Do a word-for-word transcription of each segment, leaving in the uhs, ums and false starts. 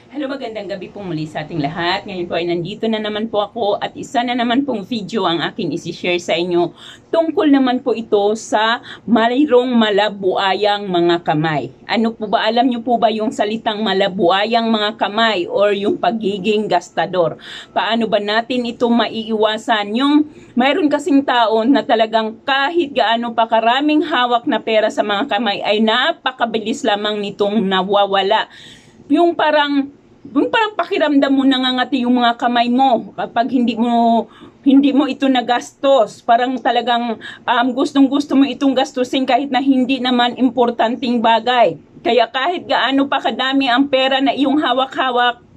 Hello, magandang gabi po muli sa ating lahat. Ngayon po ay nandito na naman po ako at isa na naman pong video ang aking isi-share sa inyo. Tungkol naman po ito sa mayroong malabuayang mga kamay. Ano po ba, alam niyo po ba yung salitang malabuayang mga kamay or yung pagiging gastador? Paano ba natin ito maiiwasan? Yung mayroon kasing tao na talagang kahit gaano pa karaming hawak na pera sa mga kamay ay napakabilis lamang nitong nawawala. Yung parang yung parang pakiramdam mo nangangati yung mga kamay mo kapag hindi mo hindi mo ito nagastos. Parang talagang um, gustong-gusto mo itong gastusin kahit na hindi naman importanteng bagay. Kaya kahit gaano pa kadami ang pera na iyong hawak-hawak,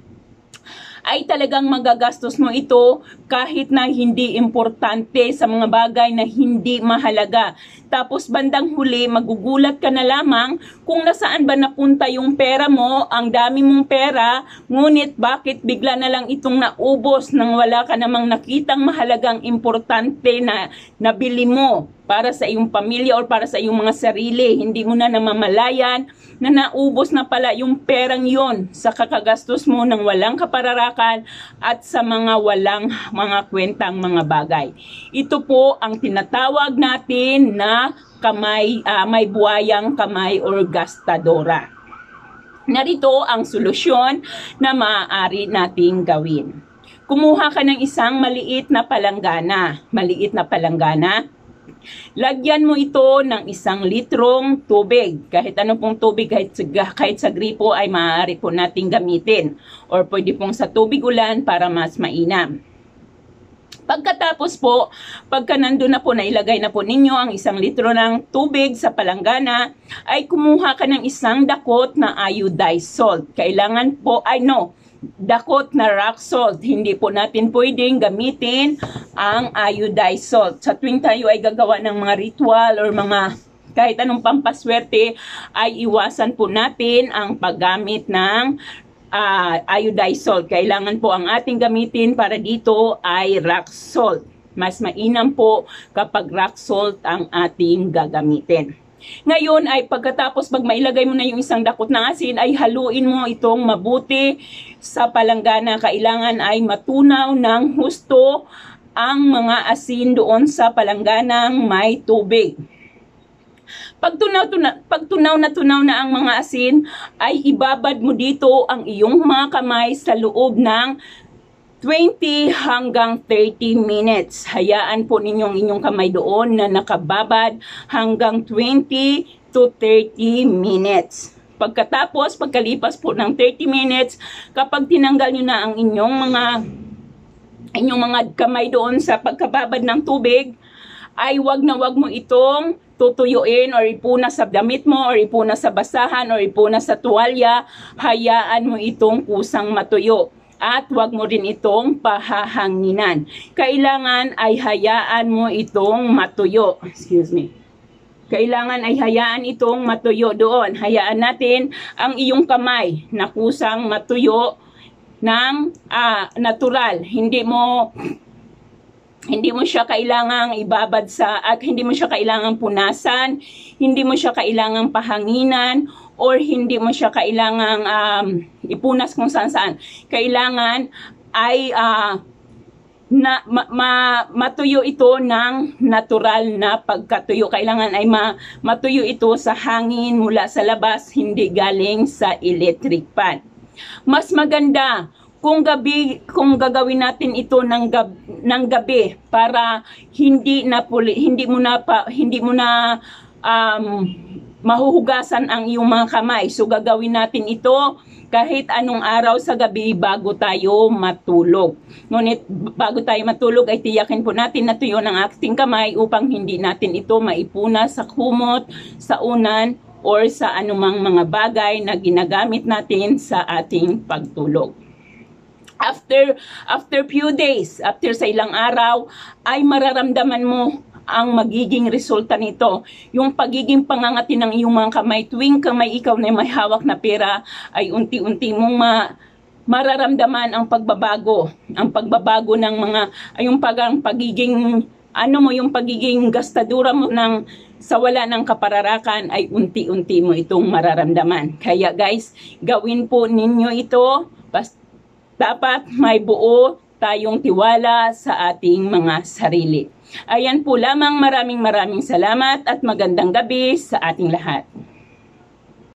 ay talagang magagastos mo ito kahit na hindi importante sa mga bagay na hindi mahalaga. Tapos bandang huli, magugulat ka na lamang kung nasaan ba napunta yung pera mo, ang dami mong pera, ngunit bakit bigla na lang itong naubos nang wala ka namang nakitang mahalagang importante na nabili mo para sa iyong pamilya o para sa iyong mga sarili. Hindi mo na namamalayan na naubos na pala yung perang yon sa kakagastos mo ng walang kapararakan at sa mga walang mga kwentang mga bagay. Ito po ang tinatawag natin na kamay, uh, may buwayang kamay or gastadora. Narito ang solusyon na maaari nating gawin. Kumuha ka ng isang maliit na palanggana. Maliit na palanggana. Lagyan mo ito ng isang litrong tubig. Kahit ano pong tubig, kahit sa, kahit sa gripo ay maaari po nating gamitin. Or pwede pong sa tubig ulan para mas mainam. Pagkatapos po, pagka nandun na po, nailagay na po ninyo ang isang litro ng tubig sa palanggana, ay kumuha ka ng isang dakot na iodized salt. Kailangan po, ay no, dakot na rock salt. Hindi po natin pwedeng gamitin ang iodized salt. Sa tuwing tayo ay gagawa ng mga ritual or mga kahit anong pampaswerte, ay iwasan po natin ang paggamit ng uh, iodized salt. Kailangan po ang ating gamitin para dito ay rock salt. Mas mainam po kapag rock salt ang ating gagamitin. Ngayon ay pagkatapos pag mailagay mo na yung isang dakot ng asin ay haluin mo itong mabuti sa palanggana. Kailangan ay matunaw ng husto ang mga asin doon sa palangganang may tubig. Pag tunaw, tunaw, pag tunaw na tunaw na ang mga asin ay ibabad mo dito ang iyong mga kamay sa loob ng twenty hanggang thirty minutes. Hayaan po ninyong inyong kamay doon na nakababad hanggang twenty to thirty minutes. Pagkatapos, pagkalipas po ng thirty minutes, kapag tinanggal nyo na ang inyong mga inyong mga kamay doon sa pagkababad ng tubig, ay wag na wag mo itong tutuyuin or ipunas sa damit mo or ipunas sa basahan or ipunas sa tuwalya. Hayaan mo itong kusang matuyo. At wag mo rin itong pahahanginan. Kailangan ay hayaan mo itong matuyo. Excuse me. Kailangan ay hayaan itong matuyo doon. Hayaan natin ang iyong kamay na kusang matuyo ng ah, natural. Hindi mo hindi mo siya kailangang ibabad sa at hindi mo siya kailangang punasan, hindi mo siya kailangang pahanginan, or hindi mo siya kailangang um, ipunas kung saan-saan. Kailangan ay uh, na, ma, ma, matuyo ito ng natural na pagkatuyo. Kailangan ay ma, matuyo ito sa hangin mula sa labas, hindi galing sa electric fan. Mas maganda kung gabi, kung gagawin natin ito ng gabi, ng gabi para hindi na hindi mo na pa, hindi mo na um, mahuhugasan ang iyong mga kamay. So gagawin natin ito kahit anong araw sa gabi bago tayo matulog. Ngunit bago tayo matulog ay tiyakin po natin na tuyo ng ating kamay upang hindi natin ito maipunas sa kumot, sa unan, or sa anumang mga bagay na ginagamit natin sa ating pagtulog. After after few days, after sa ilang araw, ay mararamdaman mo ang magiging resulta nito. Yung pagiging pangangati ng iyong mga kamay tuwing kamay ikaw na may hawak na pera ay unti-unti mong ma mararamdaman ang pagbabago. Ang pagbabago ng mga, ay yung pagang pagiging, ano mo, yung pagiging gastadura mo ng sa wala ng kapararakan ay unti-unti mo itong mararamdaman. Kaya guys, gawin po ninyo ito. Bas, dapat may buo tayong tiwala sa ating mga sarili. Ayan po lamang, maraming maraming salamat at magandang gabi sa ating lahat.